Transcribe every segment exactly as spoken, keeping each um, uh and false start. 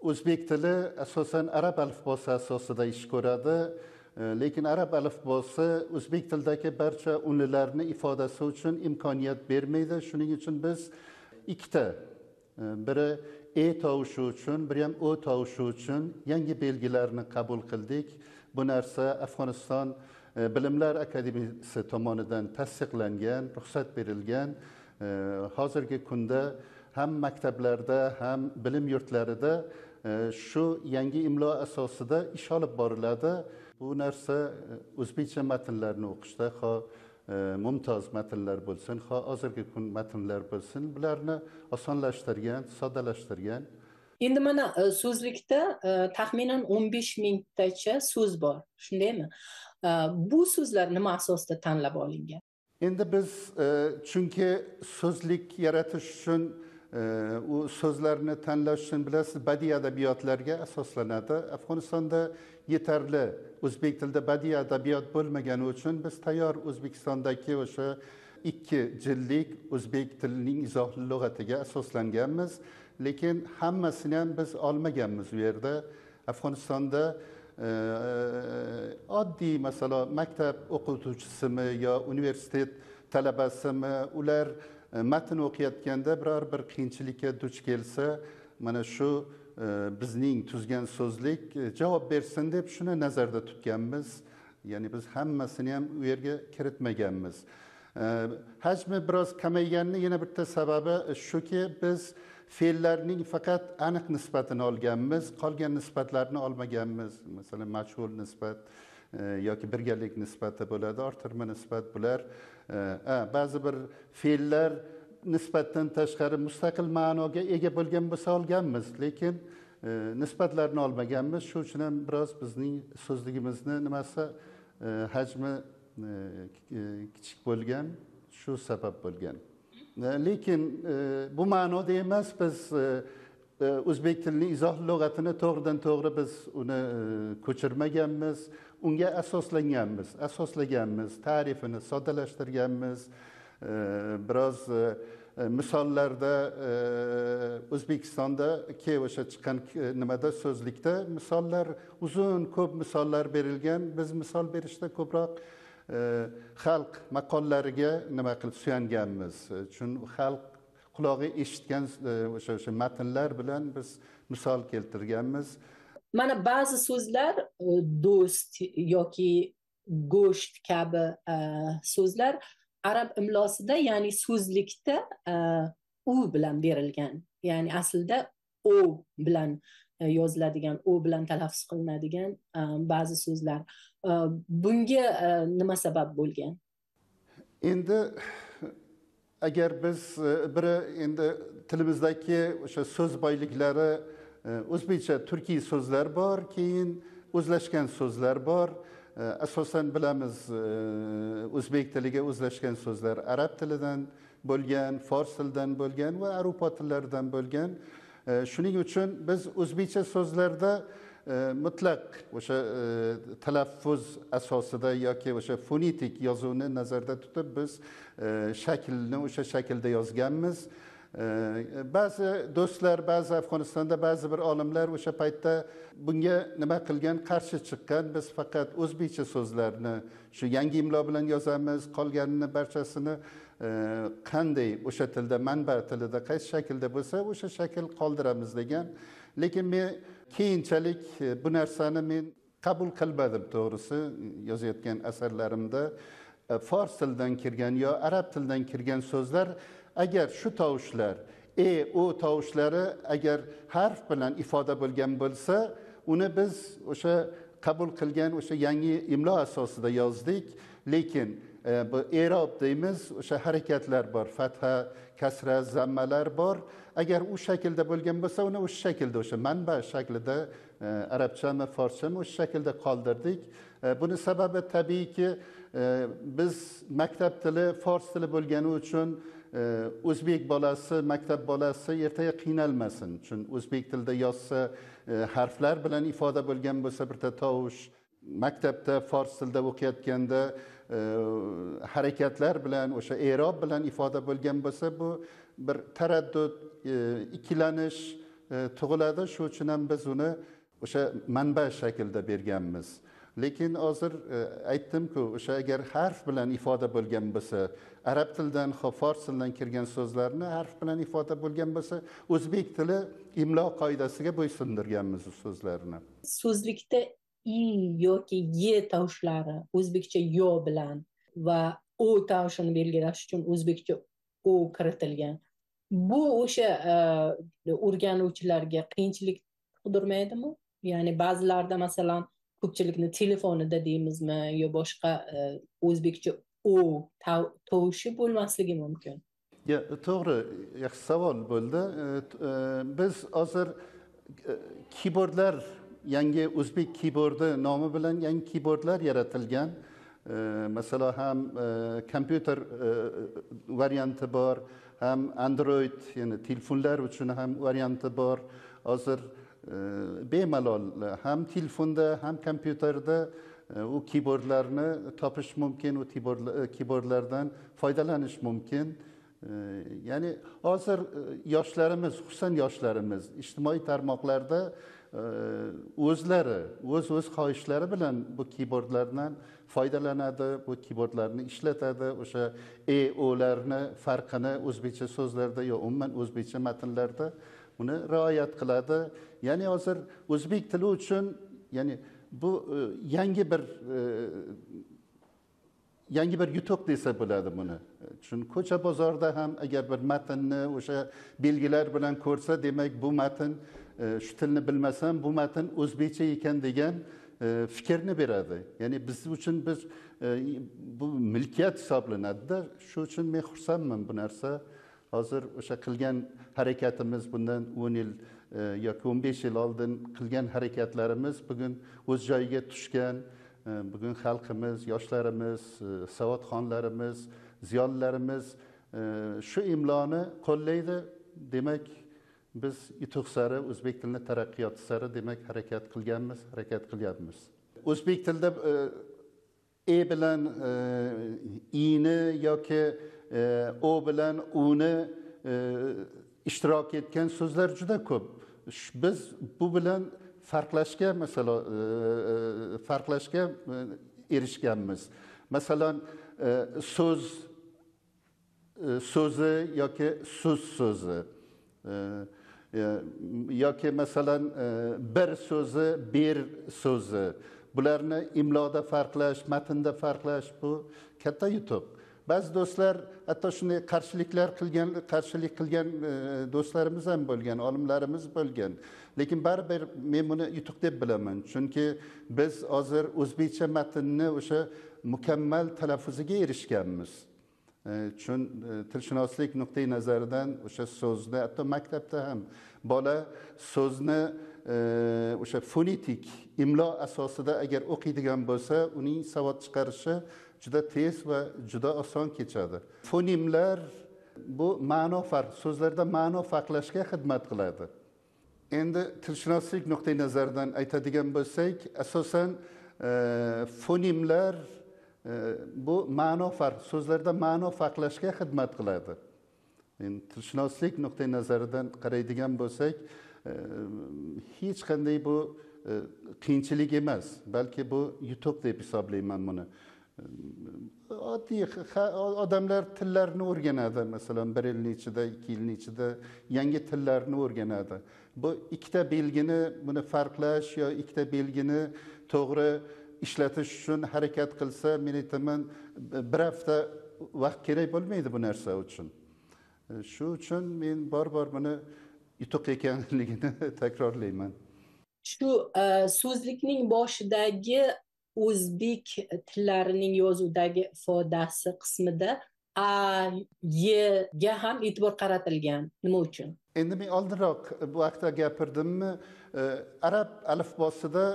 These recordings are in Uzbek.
o'zbek tili asosan arab alifbosi asosida ish ko'radi. Lekin arab alifbosi o'zbek tilidagi barcha unlarni ifodasi uchun imkoniyat bermaydi. Shuning uchun biz ikkita, biri e tovushi uchun, biri ham o tovushi uchun yangi belgilarni qabul qildik. Bu narsa Afg'oniston Bilimlar Akademiyasi tomonidan tasdiqlangan, ruxsat berilgan. Hozirgi kunda ham maktablarda, ham bilim yurtlarida shu yangi imlo asosida ish olib boriladi. Bu narsa o'zbekcha matnlarni o'qishda, xo mumtoz matnlar bo'lsin, xo hozirgi kun matnlar bo'lsin, bularni osonlashtirgan, soddalashtirgan. Endi mana so'zlikda taxminan o'n besh mingtacha so'z bor, shundaymi? Bu so'zlar nima asosida tanlab olingan? Endi biz chunki so'zlik yaratish uchun u so'zlarni tanlash uchun bilasiz, badiiy adabiyotlarga asoslanadi. Afg'onistonda yetarli o'zbek tilida badiiy adabiyot bo'lmagani uchun biz tayyor O'zbekistondagi o'sha ikki jildlik o'zbek tilining izohli lug'atiga asoslanganmiz. Lekin hammasini ham biz olmaganmiz u yerda. Afg'onistonda oddiy masalo maktab o'qituvchisimi yo universitet talabasimi, ular matn o'qiyotganda biror bir qiyinchilikka duch kelsa, mana shu bizning tuzgan so'zlik javob bersin deb shuni nazarda tutganmiz. Ya'ni biz hammasini ham u yerga kiritmaganmiz. Hajmi biroz kamayganning yana bitta sababi shuki, biz fe'llarning faqat aniq nisbatini olganmiz, qolgan nisbatlarni olmaganmiz. Masalan, majhul nisbat yoki birgalik nisbati bo'ladi, orttirma nisbat bular. Ba'zi bir fe'llar nisbatdan tashqari mustaqil ma'noga ega bo'lgan bo'lsa olganmiz, lekin nisbatlarni olmaganmiz. Shu uchun ham biroz bizning so'zligimizni nimasi hajmi kichik bo'lgan, shu sabab bo'lgan. Lekin bu ma'noda emas, biz o'zbek tilining izohli lug'atini to'g'ridan to'g'ri biz uni ko'chirmaganmiz, unga asoslanganmiz, asoslaganmiz, ta'rifini soddalashtirganmiz. Biroz misollarda O'zbekistondagi o'sha chiqqan nimada so'zlikda misollar uzun, ko'p misollar berilgan. Biz misol berishda ko'proq xalq maqollariga nima qilib suyanganmiz. Chunki xalq qulog'i eshitgan o'sha o'sha matnlar bilan biz misol keltirganmiz. Mana ba'zi so'zlar do'st yoki go'sht kabi so'zlar arab imlosida, ya'ni so'zlikda u bilan berilgan. Ya'ni aslida o bilan yoziladigan, o bilan talaffuz qilinadigan ba'zi so'zlar. Bunga nima sabab bo'lgan? Endi agar biz biri endi tilimizdagi o'sha so'z boyliklari o'zbekcha turkiy so'zlar bor, keyin o'zlashgan so'zlar bor. Asosan bilamiz, o'zbek tiliga o'zlashgan so'zlar arab tilidan bo'lgan, fors tilidan bo'lgan va arupo tillaridan bo'lgan. Shuning uchun biz o'zbekcha so'zlarda mutlaq o'sha talaffuz asosida yoki o'sha fonetik yozuvni nazarda tutib biz shaklni o'sha shaklda yozganmiz. Ba'zi do'stlar, ba'zi Afg'onistonda ba'zi bir olimlar o'sha paytda bunga nima qilgan, qarshi chiqqan. Biz faqat o'zbekcha so'zlarni shu yangi imlo bilan yozamiz, qolganini barchasini qanday o'sha tilda, manba tilida qaysi shaklda bo'lsa o'sha shakl qoldiramiz degan. Lekin men keyinchalik bu narsani men qabul qilmadim, to'g'risi yozayotgan asarlarimda. Fors tilidan kirgan yo arab tilidan kirgan so'zlar agar shu tovushlar, e, o tovushlari agar harf bilan ifoda bo'lgan bo'lsa, uni biz o'sha qabul qilgan o'sha yangi imlo asosida yozdik. Lekin bu e'rob deymiz, o'sha harakatlar bor, fatha, kasra, zammalar bor. Agar u shaklda bo'lgan bo'lsa, uni o'sha shaklda, o'sha manba shaklida arabchami, forschami o'sha shaklda qoldirdik. Buni sababi tabiiyki biz maktab tili fors tili bo'lgani uchun o'zbek bolasi, maktab bolasi ertaga qiynalmasin. Chunki o'zbek tilida yozsa harflar bilan ifoda bo'lgan bo'lsa birta tovush, maktabda fors tilida o'qiyotganda harakatlar bilan o'sha e'rob bilan ifoda bo'lgan bo'lsa, bu bir taraddud, ikkilanish tug'iladi, shu uchun ham biz uni o'sha manba shaklda berganmiz. Lekin hozir aytdim-ku, o'sha agar harf bilan ifoda bo'lgan bo'lsa, arab tilidan, fors tilidan kirgan so'zlarni harf bilan ifoda bo'lgan bo'lsa, o'zbek tili imlo qoidasiga bo'ysundirganmiz u so'zlarni. So'zlikda i yoki ye tovushlari o'zbekcha yo bilan va o tovushini belgilash uchun o'zbekcha o kiritilgan. Bu o'sha o'rganuvchilarga qiyinchilik tug'dirmaydimi? Ya'ni ba'zilarda masalan ko'pchilikni telefonida deymizmi yo boshqa o'zbekcha o tovushi bo'lmasligi mumkin. Ya, to'g'ri, yaxshi savol bo'ldi. Biz hozir keyboardlar, yangi o'zbek keyboardi nomi bilan yangi keyboardlar yaratilgan. Masalan, ham kompyuter varianti bor, ham Android, ya'ni telefonlar uchun ham varianti bor. Hozir bemalol ham telefonda, ham kompyuterda u keyboardlarni topish mumkin, u keyboardlardan foydalanish mumkin. Ya'ni hozir yoshlarimiz, xususan yoshlarimiz ijtimoiy tarmoqlarda o'zlari, o'z o'z xohishlari bilan bu keyboardlardan foydalanadi, bu keyboardlarni ishlatadi, o'sha e o'larni farqini o'zbekcha so'zlarda yo umuman o'zbekcha matnlarda uni rioyat qiladi. Ya'ni hozir o'zbek tili uchun, ya'ni bu yangi bir yangi bir yutuq desa bo'ladi buni. Chunki ko'cha bozorda ham agar bir matnni o'sha belgilar bilan ko'rsa, demak bu matn, shu tilni bilmasam bu matn o'zbekcha ekan degan fikrni beradi. Ya'ni biz uchun biz bu milkiyat hisoblanadi-da. Shu uchun men xursandman bu narsa. Hozir o'sha qilgan harakatimiz bundan o'n yil yoki o'n besh yil oldin qilgan harakatlarimiz bugun o'z joyiga tushgan. Bugun xalqimiz, yoshlarimiz, savodxonlarimiz, ziyolilarimiz shu imloni qo'llaydi. Demak, biz yutuq sari, o'zbek tilini taraqqiyoti sari demak harakat qilganmiz, harakat qilyapmiz. O'zbek tilida e bilan i'ni yoki o bilan u'ni ishtirok etgan so'zlar juda ko'p. Biz bu bilan farqlashga, masalan, farqlashga erishganmiz. Masalan, so'z so'zi yoki so'z so'zi yoki masalan bir so'zi, ber so'zi. Bularni imloda farqlash, matnda farqlash bu katta yutuq. Ba'zi do'stlar hatto shunday qarshiliklar qilgan, qarshilik qilgan do'stlarimiz ham bo'lgan, olimlarimiz bo'lgan. Lekin baribir men buni yutuq deb bilaman. Chunki biz hozir o'zbekcha matnni o'sha mukammal talaffuziga erishganmiz. Chun tilshunoslik nuqtai nazaridan o'sha so'zni, hatto maktabda ham bola so'zni o'sha fonetik imlo asosida agar o'qiydigan bo'lsa, uning savod chiqarishi juda tez va juda oson kechadi. Fonimlar bu ma'no farq, so'zlarda ma'no farqlashga xizmat qiladi. Endi tilshunoslik nuqtai nazaridan aytadigan bo'lsak, asosan fonimlar bu ma'no farq, so'zlarda ma'no farqlashga xizmat qiladi. Endi tilshunoslik nuqtai nazaridan qaraydigan bo'lsak, hech qanday bu qiyinchilik emas, balki bu yutuq deb hisoblayman buni. Oddiy odamlar tillarni o'rganadi, masalan bir yilning ichida, ikki yilning ichida yangi tillarni o'rganadi. Bu ikkita belgini buni farqlash yo ikkita belgini to'g'ri ishlatish uchun harakat qilsa, men aytaman, bir hafta vaqt kerak bo'lmaydi bu narsa uchun. Shu uchun men bor-bor buni yutuq ekanligini takrorlayman. Shu so'zlikning boshidagi o'zbek tillarining yozuvdagi ifodasi qismida a, y ga ham e'tibor qaratilgan. Nima uchun? Endi men oldinroq bu haqda gapirdimmi? Arab alifbosida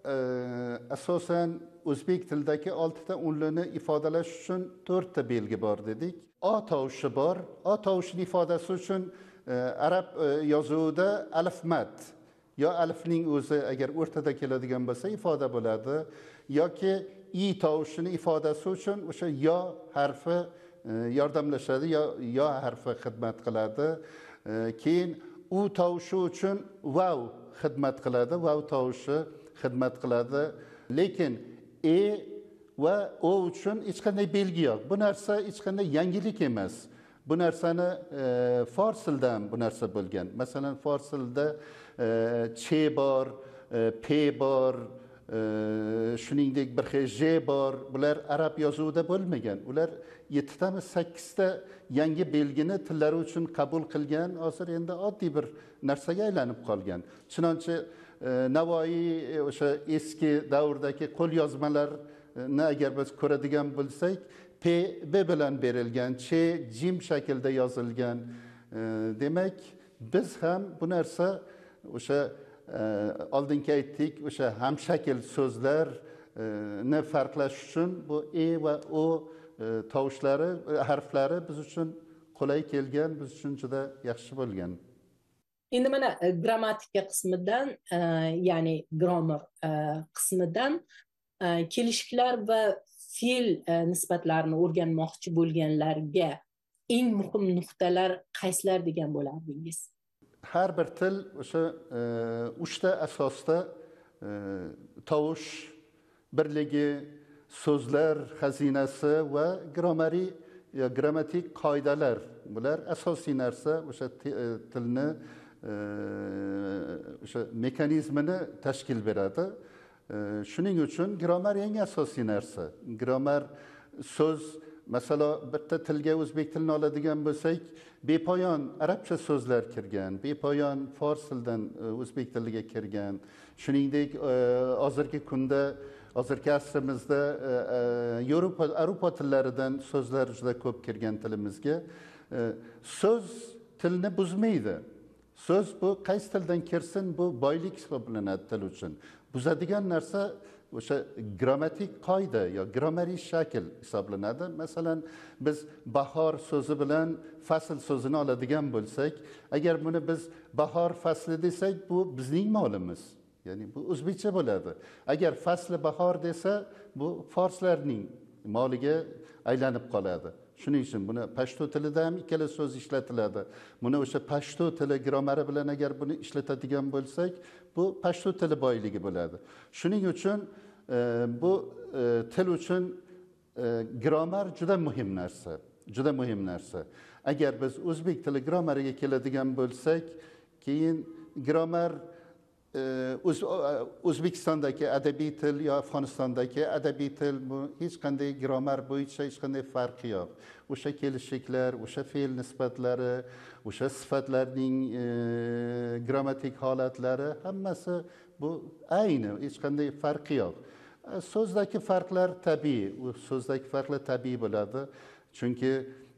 asosan o'zbek tilidagi oltita unlini ifodalash uchun to'rtta belgi bor dedik. O tovushi bor. O tovushining ifodasi uchun arab yozuvida alif mat yo alifning o'zi agar o'rtada keladigan bo'lsa ifoda bo'ladi, yoki i tovushini ifodasi uchun o'sha yo harfi yordamlashadi, yo yo harfi xizmat qiladi. Keyin u tovushi uchun wow xizmat qiladi, wow tovushi xizmat qiladi. Lekin e va o uchun hech qanday belgi yo'q. Bu narsa hech qanday yangilik emas. Bu narsani e, fors tilida ham bu narsa bo'lgan. Masalan, fors tilida e, che bor, e, pe bor, e, shuningdek bir xil je bor. Bular arab yozuvida bo'lmagan. Ular yettitami sakkizta yangi belgini tillari uchun qabul qilgan, hozir endi oddiy bir narsaga aylanib qolgan. Chunonchi e, Navoiy o'sha eski davrdagi qo'lyozmalarni agar biz ko'radigan bo'lsak, P, B bilan berilgan, che, jim shaklda yozilgan. E, demak, biz ham bu narsa o'sha e, oldingi aytdik, o'sha hamshakil so'zlarni farqlash uchun bu e va o e, tovushlari, harflari biz uchun qulay kelgan, biz uchun juda yaxshi bo'lgan. Endi mana grammatika qismidan, e, ya'ni grammar e, qismidan e, kelishiklar va fe'l e, nisbatlarini o'rganmoqchi bo'lganlarga eng muhim nuqtalar qaysilar degan bo'lardingiz? Har bir til o'sha e, uchta asosda e, tovush birligi, so'zlar xazinasi va grammariy ya grammatik qoidalar. Bular asosiy narsa, o'sha tilni e, o'sha mexanizmini tashkil beradi. Shuning uchun grammar eng asosiy narsa. Grammar so'z, masalan, bitta tilga o'zbek tilini oladigan bo'lsak, bepoyon arabcha so'zlar kirgan, bepoyon fors tilidan o'zbek tiliga kirgan. Shuningdek, hozirgi kunda, hozirgi asrimizda Yevropa, Avropa tillaridan so'zlar juda ko'p kirgan tilimizga. So'z tilni buzmaydi. So'z bu qaysi tildan kirsin, bu boylik hisoblanadi til uchun. Buzadigan narsa o'sha grammatik qoida yo grammariy shakl hisoblanadi. Masalan, biz bahor so'zi bilan fasl so'zini oladigan bo'lsak, agar buni biz bahor fasli desak, bu bizning molimiz. Ya'ni bu o'zbekcha bo'ladi. Agar fasli bahor desa, bu forslarning moliga aylanib qoladi. Shuning uchun buni pashto tilida ham ikkala so'z ishlatiladi. Buni o'sha pashto tili grammari bilan agar buni ishlatadigan bo'lsak, bu pashto tili boyligi bo'ladi. Shuning uchun e, bu e, til uchun e, grammar juda muhim narsa. Juda muhim narsa. Agar biz o'zbek tili grammariga keladigan bo'lsak, keyin grammar O'zbekistondagi adabiy til yo Afg'onistondagi adabiy til bu hech qanday grammar bo'yicha hech qanday farqi yo'q. O'sha kelishiklar, o'sha fe'l nisbatlari, o'sha sifatlarning e, grammatik holatlari hammasi bu ayni, hech qanday farqi yo'q. So'zdagi farqlar tabiiy, u so'zdagi farqlar tabiiy bo'ladi. Chunki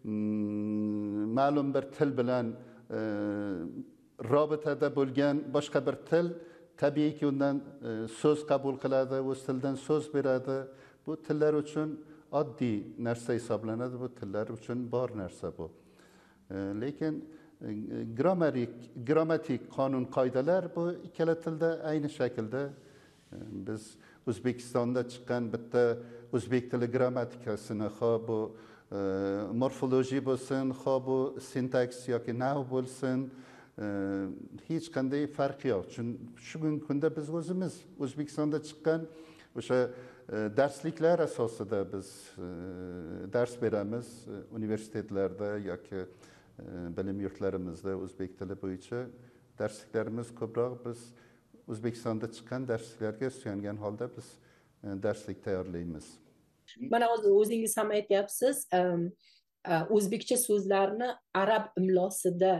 mm, ma'lum bir til bilan e, robitada bo'lgan boshqa bir til tabiiyki undan e, so'z qabul qiladi, o'z tildan so'z beradi. Bu tillar uchun oddiy narsa hisoblanadi, bu tillar uchun bor narsa bu. E, lekin e, grammatik, grammatik qonun qoidalar bu ikkala tilda ayni shaklda. E, biz O'zbekistonda chiqqan bitta o'zbek tili grammatikasini, ho bu e, morfologiya bo'lsin, ho bu sintaks yoki nav bo'lsin, hech qanday farqi yo'q. Shugungi kunda biz o'zimiz O'zbekistonda chiqqan o'sha darsliklar asosida biz dars beramiz universitetlarda yoki bilim yurtlarimizda o'zbek tili bo'yicha darsliklarimiz ko'proq biz O'zbekistonda chiqqan darsliklarga suyangan holda biz darslik tayyorlaymiz. Mana o'zingiz ham aytyapsiz, o'zbekcha so'zlarni arab imlosida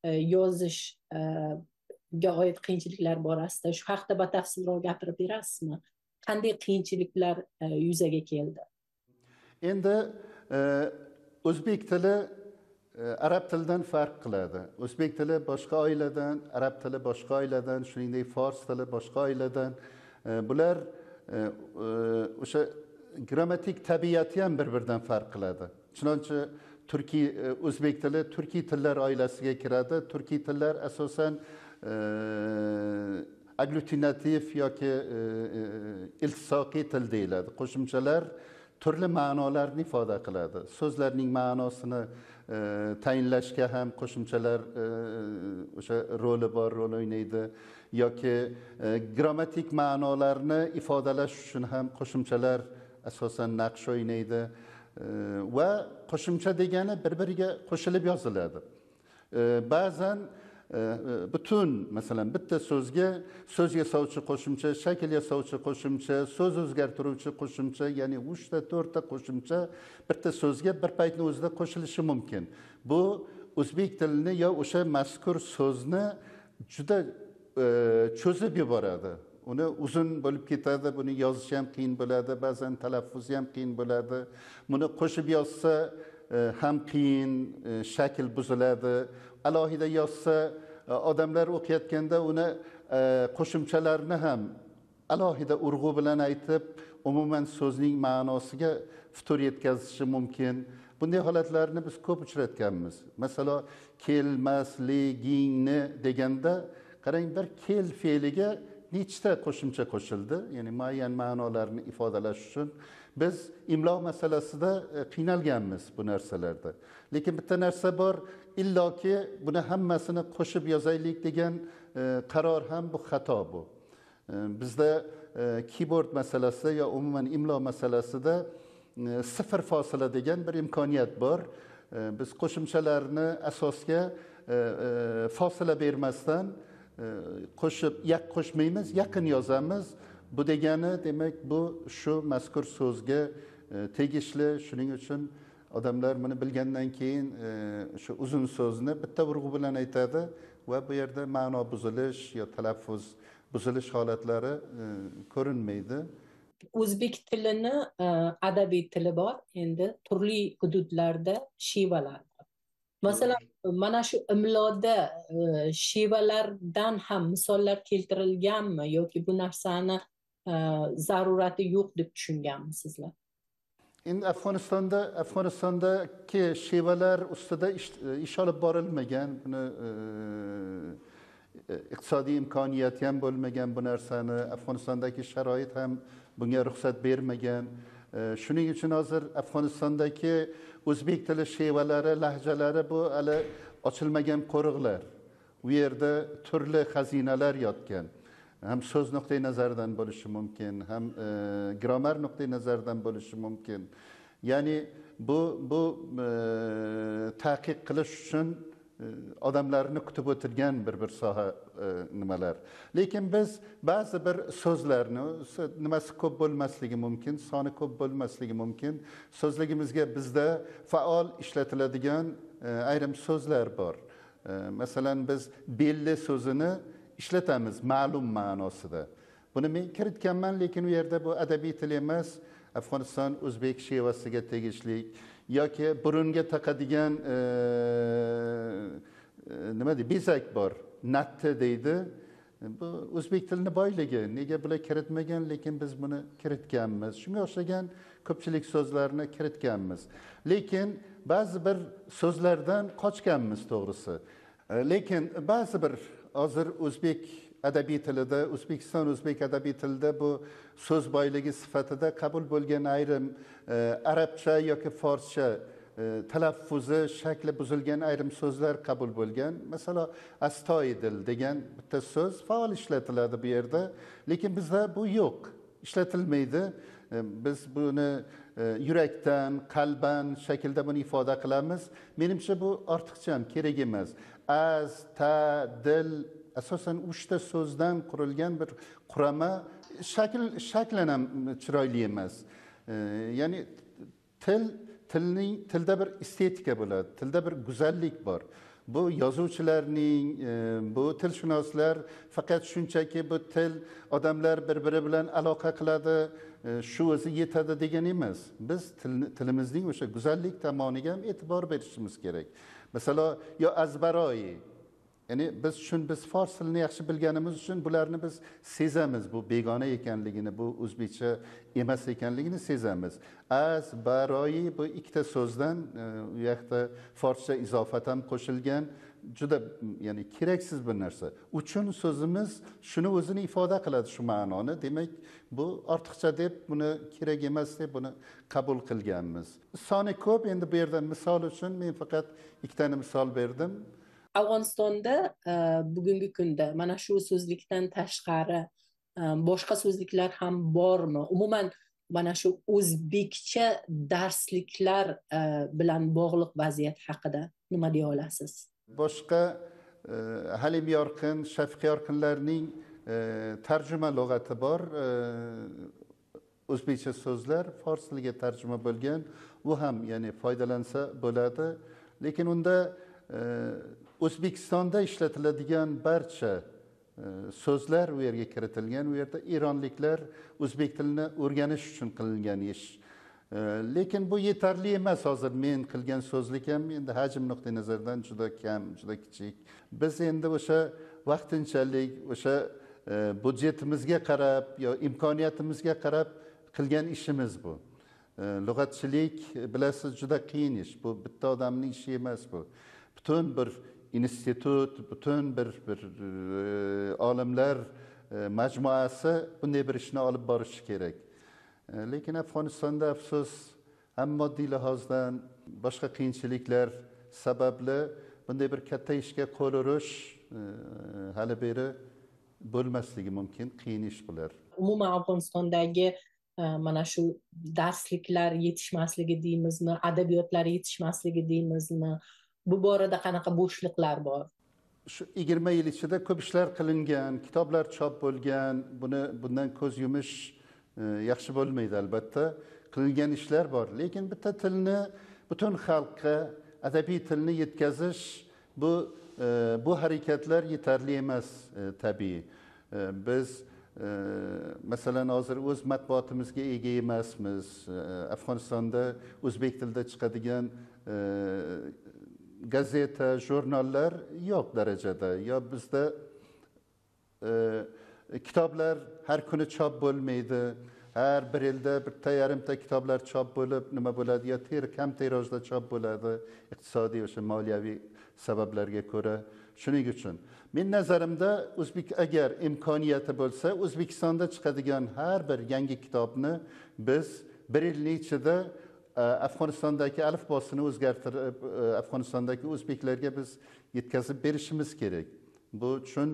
yozishga oid qiyinchiliklar borasida shu haqida batafsilroq gapirib berasizmi? Qanday qiyinchiliklar yuzaga keldi? Endi o'zbek tili arab tilidan farq qiladi. O'zbek tili boshqa oiladan, arab tili boshqa oiladan, shuningdek fors tili boshqa oiladan. Bular o'sha grammatik tabiati ham bir-biridan farq qiladi. Chunonchi Turkiy o'zbek tili turkiy tillar oilasiga kiradi. Turkiy tillar asosan e, aglutinativ yoki e, iltisoqiy til deyiladi. Qo'shimchalar turli ma'nolarni ifoda qiladi. So'zlarning ma'nosini e, tayinlashga ham qo'shimchalar e, o'sha roli bor, rol o'ynaydi. Yoki e, grammatik ma'nolarni ifodalash uchun ham qo'shimchalar asosan naqsh o'ynaydi. E, va qo'shimcha degani bir-biriga qo'shilib yoziladi. E, ba'zan butun masalan bitta so'zga so'z yasovchi qo'shimcha, shakl yasovchi qo'shimcha, so'z o'zgartiruvchi qo'shimcha, ya'ni uchta to'rtta qo'shimcha bitta so'zga bir paytning o'zida qo'shilishi mumkin. Bu o'zbek tilini yo o'sha mazkur so'zni juda cho'zib yuboradi. Uni uzun bo'lib ketadi, buni yozish ham qiyin bo'ladi, ba'zan talaffuzi ham qiyin bo'ladi. Buni qo'shib yozsa ham qiyin, shakl buziladi. Alohida yozsa odamlar o'qiyotganda uni qo'shimchalarni ham alohida urg'u bilan aytib, umuman so'zning ma'nosiga futur yetkazishi mumkin. Bunday holatlarni biz ko'p uchratganmiz. Masalan, kelmasligingni deganda qarang, bir kel fe'liga nechta qo'shimcha qo'shildi, ya'ni muayyan ma'nolarni ifodalash uchun. Biz imlo masalasida qiynalganmiz bu narsalarda. Lekin bitta narsa bor, illoki buni hammasini qo'shib yozaylik degan qaror ham bu xato bu. Bizda keyboard masalasida yo umuman imlo masalasida sıfır fasila degan bir imkoniyat bor. Biz qo'shimchalarni asosga fasila bermasdan qo'shib, yak qo'shmaymiz, yaqin yozamiz. Bu degani demak bu shu mazkur so'zga tegishli. Shuning uchun odamlar buni bilgandan keyin shu uzun so'zni bitta urg'u bilan aytadi va bu yerda ma'no buzilish yo talaffuz buzilish holatlari ko'rinmaydi. O'zbek tilini adabiy tili bor, endi turli hududlarda shevalar bor. Masalan, mana shu imloda shevalardan ham misollar keltirilganmi yoki bu narsani zarurati yo'q deb tushunganmisizlar? Endi Afg'onistonda Afg'onistondagi shevalar ustida ish, ish olib borilmagan, buni iqtisodiy imkoniyati ham bo'lmagan bu narsani, Afg'onistondagi sharoit ham bunga ruxsat bermagan. Shuning uchun hozir Afg'onistondagi o'zbek tili shevalari, lahjalari bu hali ochilmagan qo'riqlar. U yerda turli xazinalar yotgan. Ham so'z nuqtai nazaridan bo'lishi mumkin, ham e, grammar nuqtai nazaridan bo'lishi mumkin. Ya'ni bu bu e, taqiq qilish uchun e, odamlarni kutib o'tirgan bir bir soha e, nimalar. Lekin biz ba'zi bir so'zlarni nimasi ko'p bo'lmasligi mumkin, soni ko'p bo'lmasligi mumkin. So'zligimizga bizda faol ishlatiladigan e, ayrim so'zlar bor. E, masalan, biz belli so'zini ishlatamiz ma'lum ma'nosida. Buni men kiritganman, lekin u yerda bu adabiy til emas, Afg'oniston o'zbek shevasiga tegishli yoki burunga taqadigan e, e, nima deydi, bezak bor, natti deydi. Bu o'zbek tilini boyligi. Nega bular kiritmagan, lekin biz buni kiritganmiz. Shunga o'xshagan ko'pchilik so'zlarni kiritganmiz. Lekin ba'zi bir so'zlardan qochganmiz to'g'risi. E, lekin ba'zi bir hozir o'zbek adabiy tilida, O'zbekiston o'zbek adabiy tilida bu so'z boyligi sifatida qabul bo'lgan ayrim e, arabcha yoki forscha e, talaffuzi, shakli buzilgan ayrim so'zlar qabul bo'lgan. Masalan, astoydil degan bitta so'z faol ishlatiladi bu yerda, lekin bizda bu yo'q, ishlatilmaydi. E, biz buni e, yurakdan, qalban shaklda buni ifoda qilamiz. Menimcha bu ortiqcha, kerak emas. Az, ta, dil asosan uchta so'zdan qurilgan bir qurama, shakl shaklan ham chiroyli emas. E, ya'ni til tilning tilda bir estetika bo'ladi, tilda bir go'zallik bor. Bu yozuvchilarning, e, bu tilshunoslar faqat shunchaki bu til odamlar bir-biri bilan aloqa qiladi, e, shu o'zi yetadi degan emas. Biz til, tilimizning o'sha go'zallik tomoniga ham e'tibor berishimiz kerak. Masalan, yo azbaroyi, ya'ni biz uchun, biz fors tilini yaxshi bilganimiz uchun bularni biz sezamiz, bu begona ekanligini, bu o'zbekcha emas ekanligini sezamiz. Az, baroyi bu ikkita so'zdan, u yoqda forscha izofat ham qo'shilgan. juda ya'ni keraksiz bir narsa. Uchun so'zimiz shuni o'zini ifoda qiladi shu ma'noni. Demak, bu ortiqcha deb buni kerak emas deb buni qabul qilganmiz. Soni ko'p, endi bu yerda misol uchun men faqat ikkitani misol berdim. Afg'onistonda bugungi kunda mana shu so'zlikdan tashqari boshqa so'zliklar ham bormi? Umuman mana shu o'zbekcha darsliklar bilan bog'liq vaziyat haqida nima deya olasiz? Boshqa Halim Yorqin, Shafiq Yorqinlarning tarjima lug'ati bor. O'zbekcha so'zlar fors tiliga tarjima bo'lgan. U ham ya'ni foydalansa bo'ladi. Lekin unda O'zbekistonda ishlatiladigan barcha so'zlar u yerga kiritilgan. U yerda eronliklar o'zbek tilini o'rganish uchun qilingan ish. Lekin bu yetarli emas. Hozir men qilgan so'zlik ham endi hajm nuqtai nazaridan juda kam, juda kichik. Biz endi o'sha vaqtinchalik, o'sha budjetimizga qarab yo imkoniyatimizga qarab qilgan ishimiz bu. Lug'atchilik bilasiz juda qiyin ish. Bu bitta odamning ishi emas bu. Butun bir institut, butun bir bir olimlar majmuasi bunday bir ishni olib borishi kerak. Lekin Afg'onistonda afsus ham moddiy lihozdan boshqa qiyinchiliklar sababli bunday bir katta ishga qo'l urish hali beri bo'lmasligi mumkin, qiyin ish bular. Umuman Afg'onistondagi mana shu darsliklar yetishmasligi deymizmi, adabiyotlar yetishmasligi deymizmi? Bu borada qanaqa bo'shliqlar bor? Shu yigirma yil ichida ko'p ishlar qilingan, kitoblar chop bo'lgan. Buni bundan ko'z yumish yaxshi bo'lmaydi albatta. Qilingan ishlar bor, lekin bitta tilni butun xalqqa, adabiy tilni yetkazish bu bu harakatlar yetarli emas tabiiy. Biz masalan hozir o'z matbuotimizga ega emasmiz. Afg'onistonda o'zbek tilida chiqadigan gazeta, jurnallar yo'q darajada. Yo bizda kitoblar har kuni chop bo'lmaydi. Har bir yilda bitta yarimta kitoblar chop bo'lib nima bo'ladi, yo ter kam tirojda chop bo'ladi, iqtisodiy o'sha moliyaviy sabablarga ko'ra. Shuning uchun men nazarimda o'zbek agar imkoniyati bo'lsa, O'zbekistonda chiqadigan har bir yangi kitobni biz bir yilning ichida Afg'onistondagi alifbosini o'zgartirib, Afg'onistondagi o'zbeklarga biz yetkazib berishimiz kerak. Bu uchun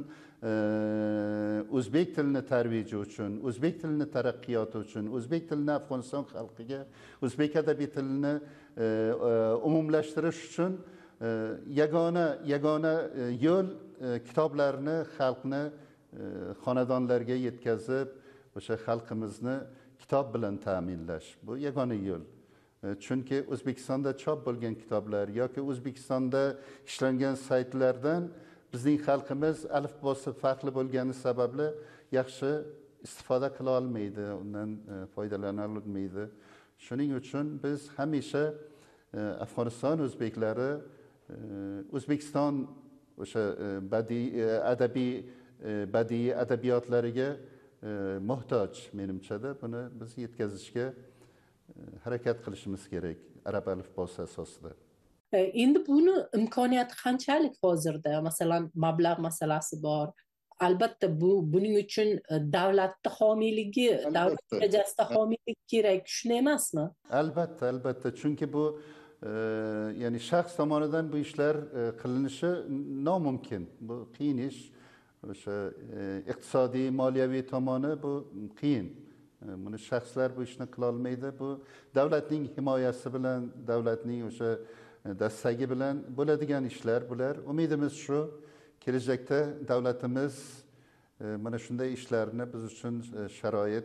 o'zbek tilini tarviji uchun, o'zbek tilini taraqqiyoti uchun, o'zbek tilini Afg'oniston xalqiga, o'zbek adabiy tilini umumlashtirish uchun yagona yagona yo'l kitoblarni xalqni xonadonlarga yetkazib, o'sha xalqimizni kitob bilan ta'minlash. Bu yagona yo'l. Chunki O'zbekistonda chop bo'lgan kitoblar yoki O'zbekistonda ishlangan saytlardan bizning xalqimiz alifbosi farqli bo'lgani sababli yaxshi istifoda qila olmaydi, undan foydalana olmaydi. Shuning uchun biz hamisha Afg'oniston o'zbeklari O'zbekiston o'sha badiiy adabiy badiiy adabiyotlariga muhtoj menimchada. Buni biz yetkazishga harakat qilishimiz kerak arab alifbosi asosida. Endi buni imkoniyati qanchalik hozirda? Masalan, mablag' masalasi bor. Albatta bu buning uchun davlatda homiyligi, davlat darajasida homiylik kerak, shunday emasmi? Albatta, albatta. Chunki bu ya'ni shaxs tomonidan bu ishlar qilinishi nomumkin. Bu qiyin ish. O'sha iqtisodiy, moliyaviy tomoni bu qiyin. Buni shaxslar bu ishni qila olmaydi. Bu davlatning himoyasi bilan, davlatning o'sha dastagi bilan bo'ladigan ishlar bular. Umidimiz shu, kelajakda davlatimiz mana shunday ishlarni biz uchun sharoit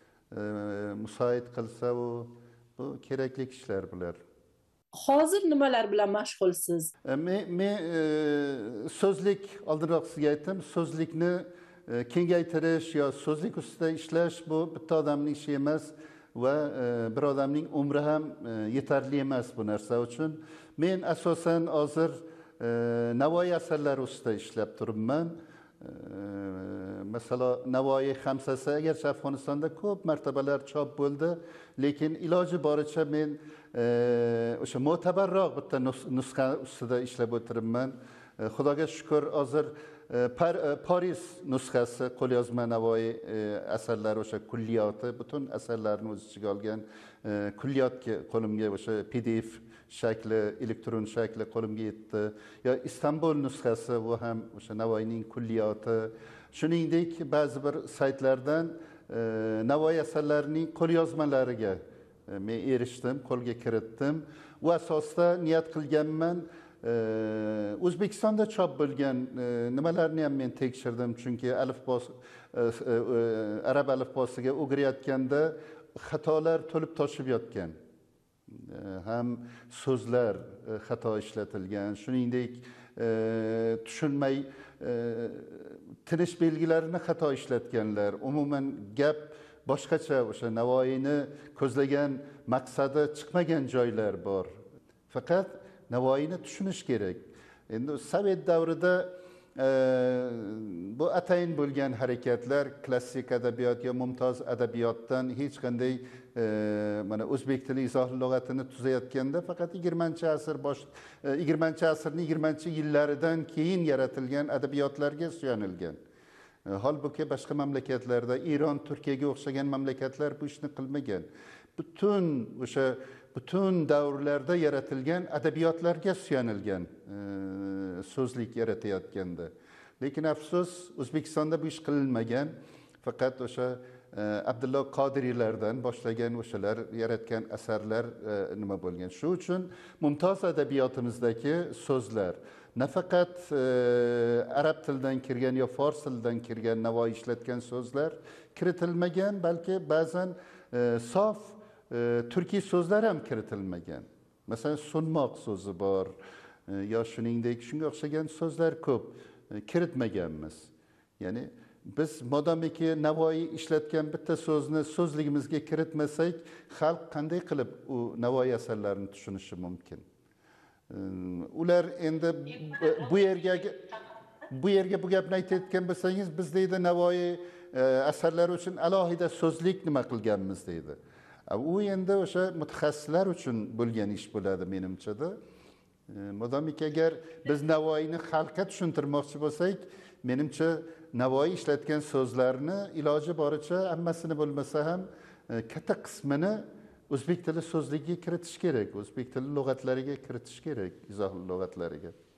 musoid qilsa, u bu kerakli ishlar bular. Hozir nimalar bilan mashg'ulsiz? Men men so'zlik, oldinroq sizga aytdim, so'zlikni kengaytirish yo so'zlik ustida ishlash bu bitta odamning ishi emas va bir odamning umri ham yetarli emas bu narsa uchun. Men asosan hozir Navoiy asarlari ustida ishlab turibman. Masalan, Navoiy xamsasi agarcha Afg'onistonda ko'p martabalar chop bo'ldi, lekin iloji boricha men o'sha mo'tabarroq bitta nusxa ustida ishlab o'tiribman. xudoga shukur hozir Paris nusxasi qo'lyozma Navoiy asarlari o'sha kulliyoti butun asarlarni o'z ichiga olgan kulliyot qo'limga o'sha P D F shakli, elektron shakli qo'limga yetdi. Yo Istanbul nusxasi bu ham o'sha Navoiyning kulliyoti. Shuningdek, ba'zi bir saytlardan Navoiy asarlarining qo'lyozmalariga men erishdim, qo'lga kiritdim. U asosda niyat qilganman. O'zbekistonda chop bo'lgan nimalarni ham men tekshirdim, chunki alifbo arab alifbosiga o'girayotganda xatolar to'lib toshib yotgan. Ham so'zlar xato ishlatilgan, shuningdek tushunmay tinish belgilarini xato ishlatganlar. Umuman gap boshqacha, o'sha Navoiyni ko'zlagan maqsadi chiqmagan joylar bor. Faqat Navoiyni tushunish kerak. Endi Sovet davrida bu atayin bo'lgan harakatlar klassik adabiyot yo mumtoz adabiyotdan hech qanday mana o'zbek tili izohli lug'atini tuzayotganda faqat yigirmanchi asr bosh yigirmanchi asrning yigirmanchi yillaridan keyin yaratilgan adabiyotlarga suyanilgan. Holbuki boshqa mamlakatlarda, Eron, Turkiyaga o'xshagan mamlakatlar bu ishni qilmagan. Butun o'sha butun davrlarda yaratilgan adabiyotlarga suyanilgan so'zlik yaratayotganda. Lekin afsus, O'zbekistonda bu ish qilinmagan. Faqat o'sha Abdulloh Qodiriylardan boshlagan o'shalar yaratgan asarlar nima bo'lgan. Shu uchun mumtoz adabiyotimizdagi so'zlar nafaqat arab tilidan kirgan yo fors tilidan kirgan Navoiy ishlatgan so'zlar kiritilmagan, balki ba'zan sof turkiy so'zlar ham kiritilmagan. Masalan, sunmoq so'zi bor, yo shuningdek shunga o'xshagan so'zlar ko'p kiritmaganmiz. Ya'ni biz modomiki Navoiy ishlatgan bitta so'zni so'zligimizga kiritmasak, xalq qanday qilib u Navoiy asarlarini tushunishi mumkin? Ular endi bu yerga bu yerga bu gapni aytayotgan bo'lsangiz, biz deydi Navoiy asarlari uchun alohida so'zlik nima qilganmiz deydi. U endi o'sha mutaxassislar uchun bo'lgan ish bo'ladi menimcha-da. Modomiki agar biz Navoiyni xalqqa tushuntirmoqchi bo'lsak, menimcha Navoiy ishlatgan so'zlarni iloji boricha hammasini bo'lmasa ham katta qismini o'zbek tili so'zligiga kiritish kerak, o'zbek tili lug'atlariga kiritish kerak, izohli lug'atlariga.